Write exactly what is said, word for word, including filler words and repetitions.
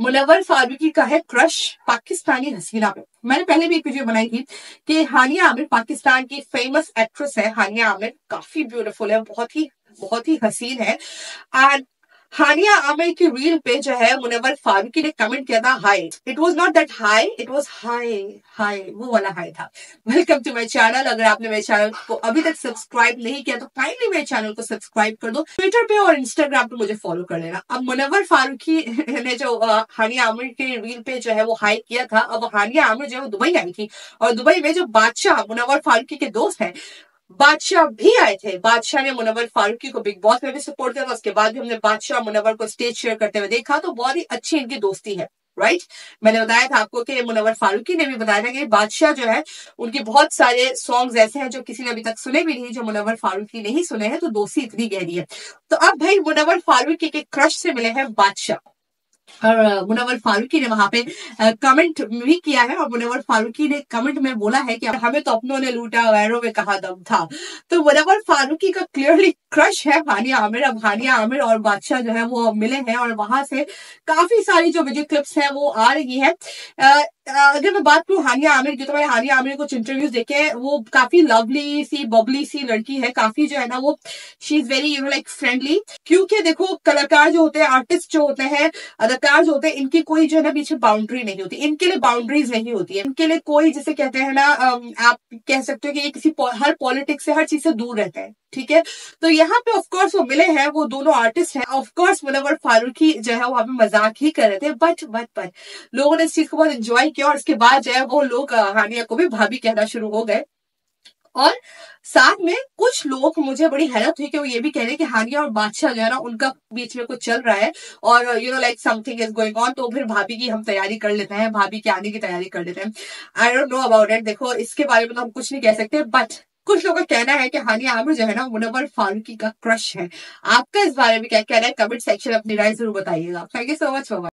मुनव्वर फारूकी का है क्रश पाकिस्तानी हसीना पे। मैंने पहले भी एक वीडियो बनाई थी कि हानिया आमिर पाकिस्तान की फेमस एक्ट्रेस है। हानिया आमिर काफी ब्यूटीफुल है, बहुत ही बहुत ही हसीन है। एंड हानिया आमिर की रील पे जो है मुनव्वर फारूकी ने कमेंट किया था hi. It was not that hi, it was hi hi, वो वाला हाय था। Welcome to my channel. अगर आपने मेरे चैनल को अभी तक सब्सक्राइब नहीं किया तो काइंडली मेरे चैनल को सब्सक्राइब कर दो। ट्विटर पे और इंस्टाग्राम पे मुझे फॉलो कर लेना। अब मुनव्वर फारूकी ने जो हानिया आमिर के रील पे जो है वो हाई किया था। अब हानिया आमिर जो है वो दुबई आई थी और दुबई में जो बादशाह मुनव्वर फारूकी के दोस्त हैं बादशाह भी आए थे। बादशाह ने मुनव्वर फारूकी को बिग बॉस में भी सपोर्ट किया था। उसके बाद भी हमने बादशाह मुनव्वर को स्टेज शेयर करते हुए देखा, तो बहुत ही अच्छी इनकी दोस्ती है। Right right? मैंने बताया था आपको कि मुनव्वर फारूकी ने भी बताया था कि बादशाह जो है उनके बहुत सारे सॉन्ग्स ऐसे हैं जो किसी ने अभी तक सुने भी नहीं, जो मुनव्वर फारूकी नहीं सुने हैं। तो दोस्ती इतनी गहरी है। तो अब भाई मुनव्वर फारूकी के क्रश से मिले हैं बादशाह और मुनव्वर फारूकी ने वहां पे कमेंट भी किया है। और मुनव्वर फारूकी ने कमेंट में बोला है कि हमें तो अपनों ने लूटा, गैरों में कहा दम था। तो मुनव्वर फारूकी का क्लियरली क्रश है हानिया आमिर। अब हानिया आमिर और बादशाह जो है वो मिले हैं और वहां से काफी सारी जो वीडियो क्लिप्स हैं वो आ रही है। अगर मैं बात करूं हानिया आमिर की, तो मैं हानिया आमिर कुछ इंटरव्यूज देखे, वो काफी लवली सी बबली सी लड़की है। काफी जो है ना वो she is very you know like friendly. क्योंकि देखो कलाकार जो होते हैं, आर्टिस्ट जो होते हैं, अदाकार जो होते हैं, इनकी कोई जो है ना पीछे बाउंड्री नहीं होती। इनके लिए बाउंड्रीज नहीं होती है। इनके लिए कोई जिसे कहते हैं ना, आप कह सकते हो कि ये किसी हर पॉलिटिक्स से हर चीज से दूर रहता है। ठीक है, तो यहाँ पे ऑफकोर्स वो मिले हैं, वो दोनों आर्टिस्ट हैं। ऑफकोर्स मुनव्वर फारूकी जो है वो वहां पे मजाक ही कर रहे थे, बट बट बट लोगों ने इस चीज को बहुत एंजॉय किया और उसके बाद जो है वो लोग हानिया को भी भाभी कहना शुरू हो गए। और साथ में कुछ लोग, मुझे बड़ी हैरत हुई कि वो ये भी कह रहे हैं कि हानिया और बादशाह जो है ना उनका बीच में कुछ चल रहा है और you know like something is going on. तो फिर भाभी की हम तैयारी कर लेते हैं, भाभी के आने की तैयारी कर लेते हैं। I don't know about it. देखो इसके बारे में तो हम कुछ नहीं कह सकते, बट कुछ लोगों का कहना है कि हानिया आमिर जो है ना मुनव्वर फारूकी का क्रश है। आपका इस बारे में क्या कहना है? कमेंट सेक्शन में अपनी राय जरूर बताइएगा। Thank you so much.